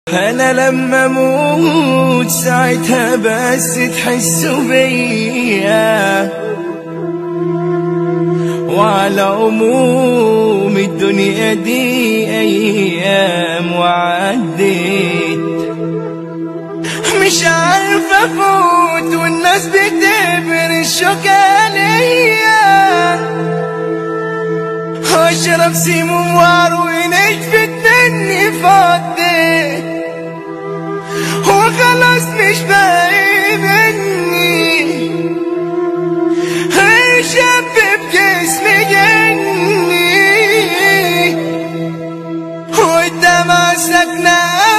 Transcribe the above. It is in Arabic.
أنا لما أموت ساعتها بس تحسوا بيا، وعلى عموم الدنيا دي أيام وعدت، مش عارف أفوت والناس بتبر الشوك عليا، أشرب سيمون وأروي نشفت مني فضيت، وخلاص مش باقي مني شاب بجسمي جني، والدمعة ساكنة